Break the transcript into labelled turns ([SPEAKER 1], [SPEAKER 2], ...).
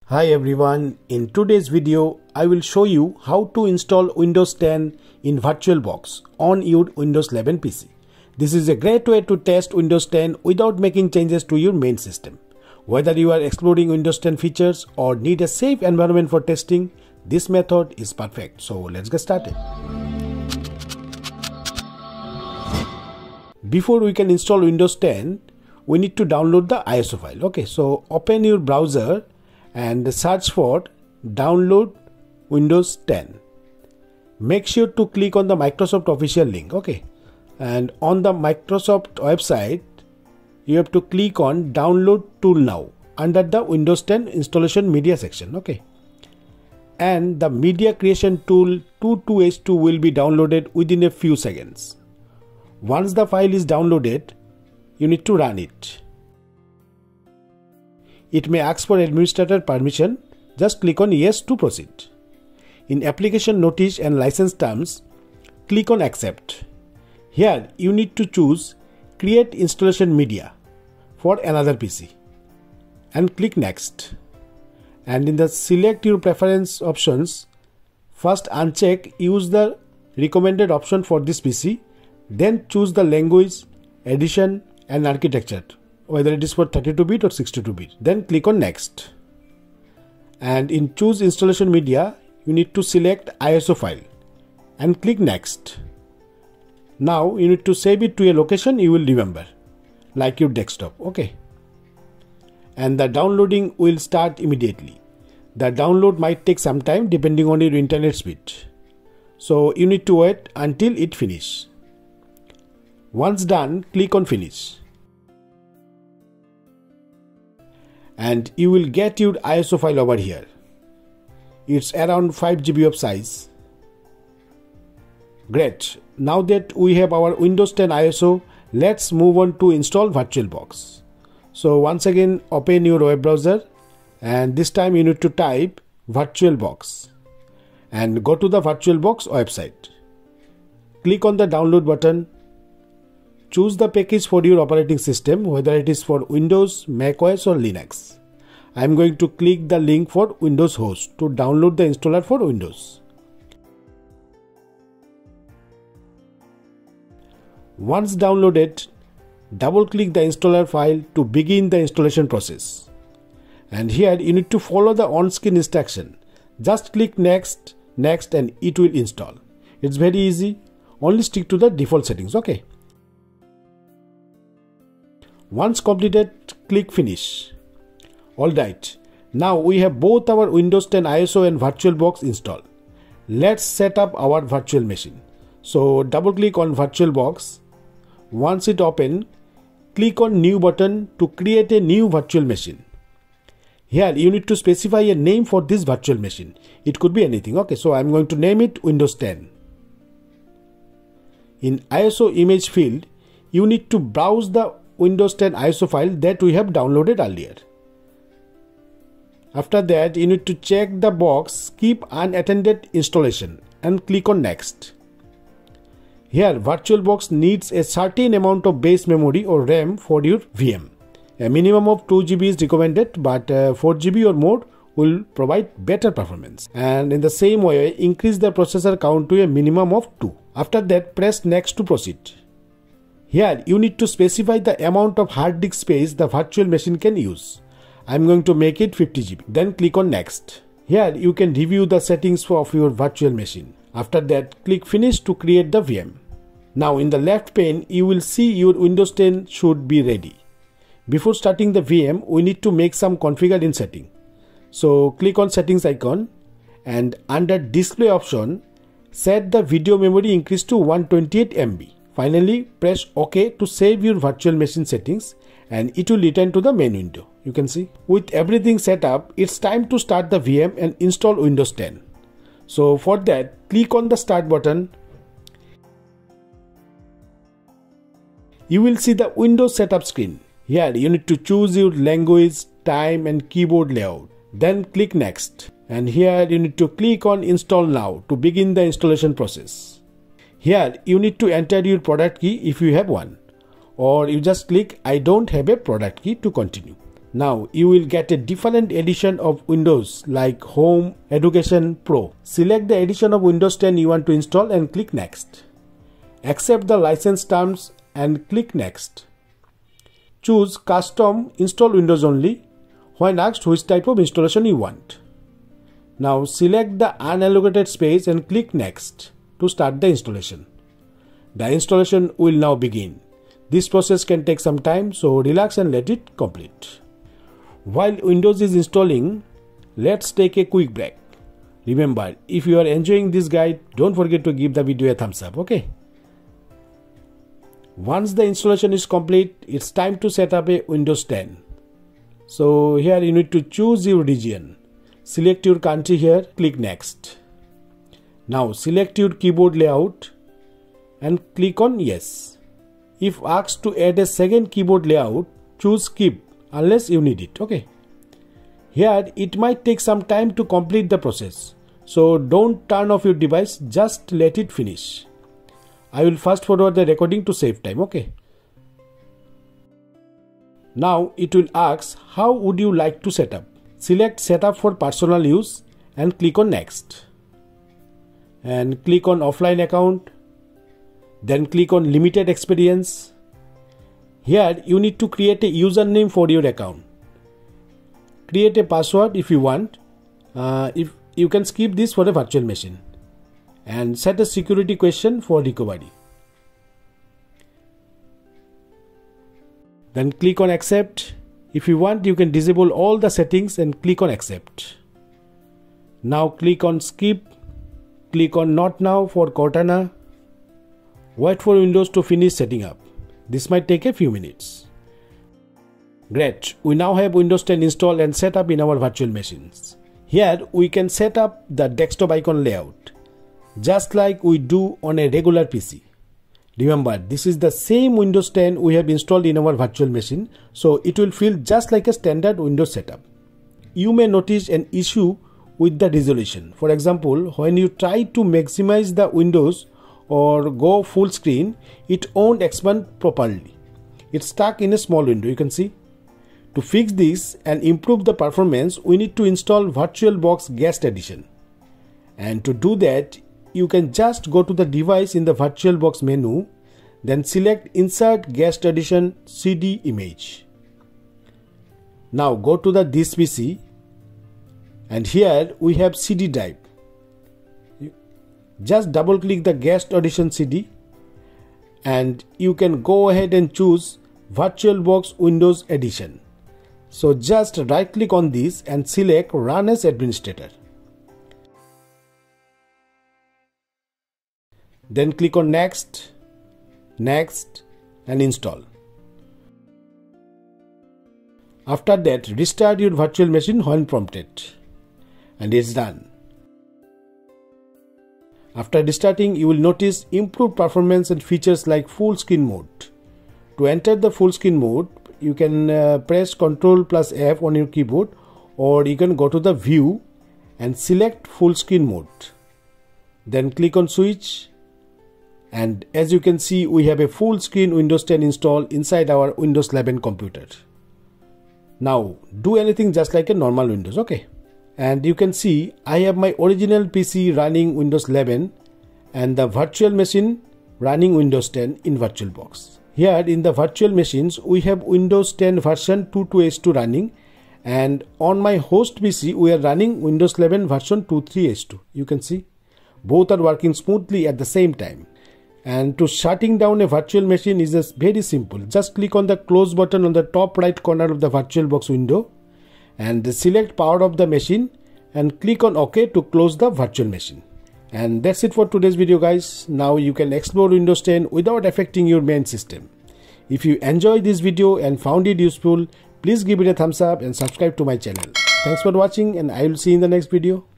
[SPEAKER 1] Hi everyone, in today's video I will show you how to install Windows 10 in VirtualBox on your Windows 11 PC. This is a great way to test Windows 10 without making changes to your main system. Whether you are exploring Windows 10 features or need a safe environment for testing, this method is perfect. So let's get started. Before we can install Windows 10, we need to download the ISO file. Okay, so open your browser and search for download Windows 10. Make sure to click on the Microsoft official link. Okay, and on the Microsoft website you have to click on download tool now under the Windows 10 installation media section. Okay, and the media creation tool 22H2 will be downloaded within a few seconds. Once the file is downloaded, you need to run it. It may ask for administrator permission. Just click on yes to proceed. In application notice and license terms, click on accept. Here you need to choose create installation media for another PC and click next. And in the select your preference options, first uncheck use the recommended option for this PC, then choose the language, edition and architecture, whether it is for 32-bit or 62-bit. Then click on next. And in choose installation media, you need to select ISO file and click next. Now you need to save it to a location you will remember, like your desktop. Okay. And the downloading will start immediately. The download might take some time depending on your internet speed. So you need to wait until it finishes. Once done, click on finish. And you will get your ISO file over here. It's around 5 GB of size. Great. Now that we have our Windows 10 ISO, let's move on to install VirtualBox. So once again, open your web browser and this time you need to type VirtualBox and go to the VirtualBox website. Click on the download button. Choose the package for your operating system, whether it is for Windows, macOS or Linux. I am going to click the link for Windows host to download the installer for Windows. Once downloaded, double click the installer file to begin the installation process. And here you need to follow the on-screen instruction. Just click next, next and it will install. It's very easy. Only stick to the default settings. Okay. Once completed, click finish. Alright, now we have both our Windows 10 ISO and VirtualBox installed. Let's set up our virtual machine. So double click on VirtualBox. Once it opens, click on new button to create a new virtual machine. Here you need to specify a name for this virtual machine. It could be anything. Okay, so I'm going to name it Windows 10. In ISO image field, you need to browse the Windows 10 ISO file that we have downloaded earlier. After that, you need to check the box keep unattended installation and click on next. Here VirtualBox needs a certain amount of base memory or RAM for your VM. A minimum of 2 GB is recommended, but 4 GB or more will provide better performance. And in the same way, increase the processor count to a minimum of 2. After that, press next to proceed. Here you need to specify the amount of hard disk space the virtual machine can use. I am going to make it 50 GB. Then click on next. Here you can review the settings of your virtual machine. After that, click finish to create the VM. Now in the left pane you will see your Windows 10 should be ready. Before starting the VM, we need to make some configure in setting. So click on settings icon and under display option, set the video memory increase to 128 MB. Finally, press OK to save your virtual machine settings and it will return to the main window. You can see. With everything set up, it's time to start the VM and install Windows 10. So for that, click on the start button. You will see the Windows setup screen. Here you need to choose your language, time and keyboard layout. Then click next. And here you need to click on install now to begin the installation process. Here you need to enter your product key if you have one, or you just click I don't have a product key to continue. Now you will get a different edition of Windows like Home, Education, Pro. Select the edition of Windows 10 you want to install and click Next. Accept the license terms and click Next. Choose Custom Install Windows Only when asked which type of installation you want. Now select the unallocated space and click Next to start the installation. The installation will now begin. This process can take some time, so relax and let it complete. While Windows is installing, let's take a quick break. Remember, if you are enjoying this guide, don't forget to give the video a thumbs up, okay? Once the installation is complete, it's time to set up a Windows 10. So here you need to choose your region. Select your country here, click Next. Now select your keyboard layout and click on Yes. If asked to add a second keyboard layout, choose Skip unless you need it, okay? Here it might take some time to complete the process. So don't turn off your device, just let it finish. I will fast forward the recording to save time, okay? Now it will ask how would you like to set up. Select Setup for personal use and click on Next. And click on Offline account. Then click on Limited Experience. Here you need to create a username for your account. Create a password if you want. If you can skip this for a virtual machine. And set a security question for recovery. Then click on Accept. If you want, you can disable all the settings and click on Accept. Now click on Skip. Click on Not Now for Cortana. Wait for Windows to finish setting up. This might take a few minutes. Great, we now have Windows 10 installed and set up in our virtual machines. Here we can set up the desktop icon layout, just like we do on a regular PC. Remember, this is the same Windows 10 we have installed in our virtual machine, so it will feel just like a standard Windows setup. You may notice an issue with the resolution. For example, when you try to maximize the windows or go full screen, it won't expand properly. It's stuck in a small window, you can see. To fix this and improve the performance, we need to install VirtualBox Guest Addition. And to do that, you can just go to the device in the VirtualBox menu, then select Insert Guest Addition CD image. Now go to this PC, and here we have CD drive. Just double click the Guest Addition CD and you can go ahead and choose VirtualBox Windows Edition. So just right click on this and select Run as Administrator. Then click on Next, Next and Install. After that, restart your virtual machine when prompted. And it's done. After restarting, you will notice improved performance and features like full screen mode. To enter the full screen mode, you can press Ctrl+F on your keyboard, or you can go to the View and select full screen mode. Then click on Switch, and as you can see, we have a full screen Windows 10 installed inside our Windows 11 computer. Now do anything just like a normal Windows, okay? And you can see I have my original PC running Windows 11 and the virtual machine running Windows 10 in VirtualBox. Here in the virtual machines we have Windows 10 version 2.2H2 running, and on my host PC we are running Windows 11 version 2.3H2. You can see both are working smoothly at the same time. And to shutting down a virtual machine is just very simple. Just click on the close button on the top right corner of the VirtualBox window and select power of the machine and click on OK to close the virtual machine. And that's it for today's video, guys. Now you can explore Windows 10 without affecting your main system. If you enjoyed this video and found it useful, please give it a thumbs up and subscribe to my channel. Thanks for watching, and I will see you in the next video.